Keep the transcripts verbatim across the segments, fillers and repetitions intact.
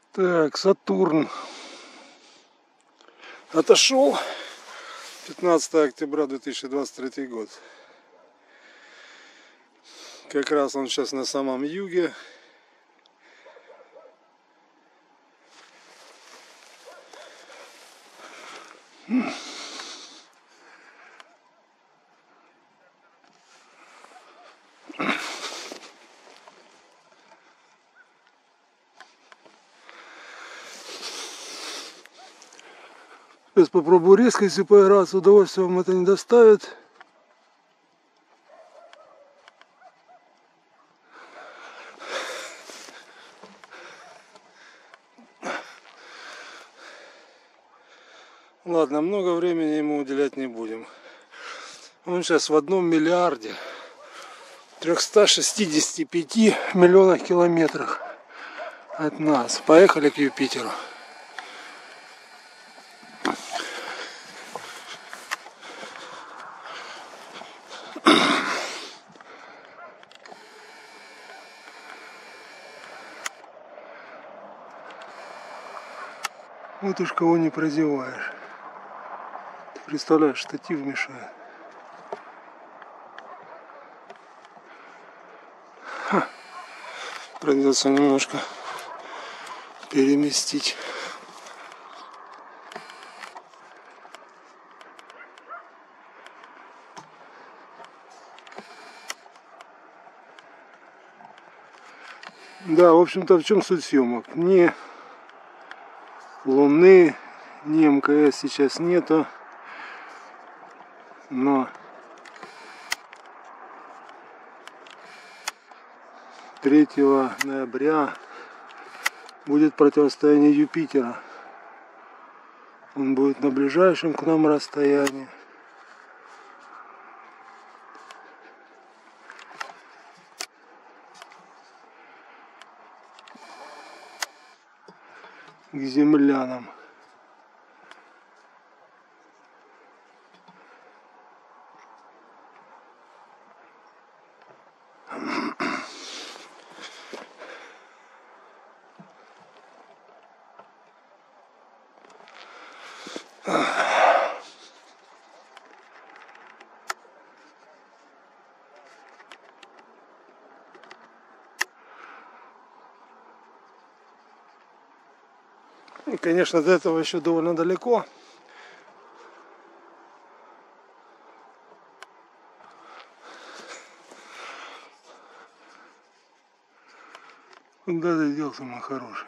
Так, Сатурн отошел. пятнадцатое октября две тысячи двадцать третий год. Как раз он сейчас на самом юге. Сейчас попробую резкостью поиграться, удовольствие вам это не доставит. Ладно, много времени ему уделять не будем. Он сейчас в одном миллиарде трёхстах шестидесяти пяти миллионах километрах от нас. Поехали к Юпитеру. Вот уж кого не прозеваешь. Ты представляешь, штатив мешает. Ха. Придется немножко переместить. Да, в общем-то, в чем суть съемок? Ни Луны, ни эм ка эс сейчас нету, но третьего ноября будет противостояние Юпитера. Он будет на ближайшем к нам расстоянии. К землянам. И, конечно, до этого еще довольно далеко. Куда ты делся, мой хороший?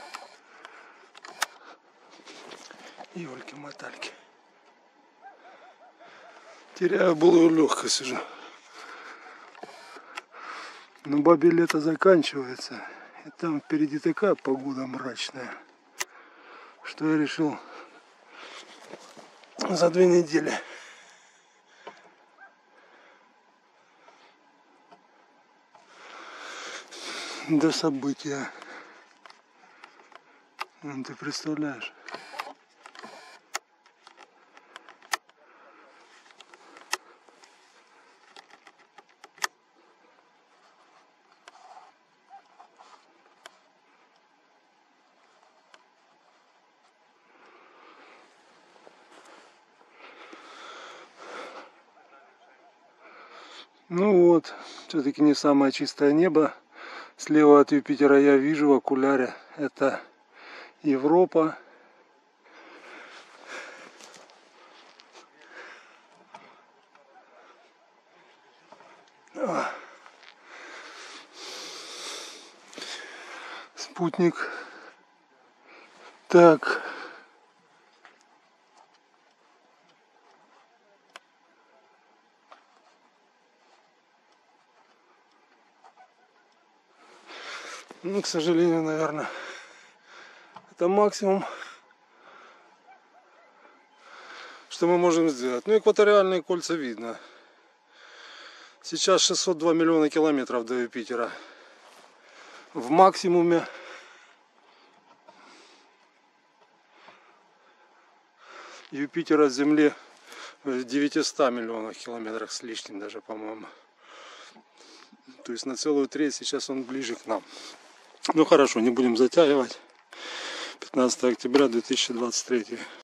Ёлки-мотальки. Теряю былую легкость уже. Но бабе лето заканчивается. И там впереди такая погода мрачная, что я решил за две недели до события. Ну, ты представляешь? Ну вот, все-таки не самое чистое небо. Слева от Юпитера я вижу в окуляре. Это Европа. Спутник. Так. Ну, к сожалению, наверное, это максимум, что мы можем сделать. Ну, экваториальные кольца видно. Сейчас шестьсот два миллиона километров до Юпитера. В максимуме. Юпитер от Земли в девятистах миллионах километрах с лишним даже, по-моему. То есть на целую треть сейчас он ближе к нам. Ну хорошо, не будем затягивать. пятнадцатое октября две тысячи двадцать третий.